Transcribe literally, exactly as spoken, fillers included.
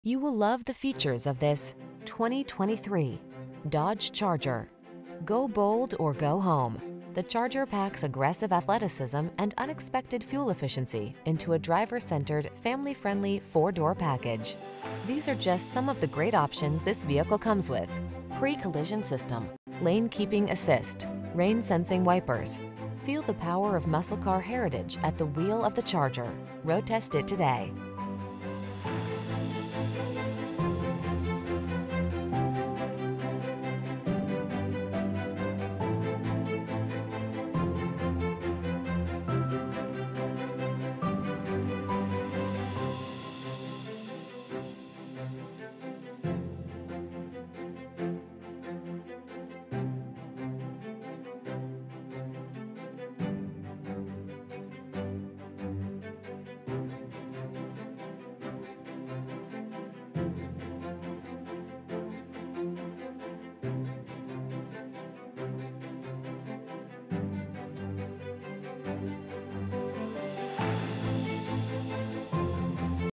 You will love the features of this twenty twenty-three Dodge Charger. Go bold or go home. The Charger packs aggressive athleticism and unexpected fuel efficiency into a driver-centered, family-friendly four-door package. These are just some of the great options this vehicle comes with: pre-collision system, lane keeping assist, rain sensing wipers. Feel the power of muscle car heritage at the wheel of the Charger. Road test it today.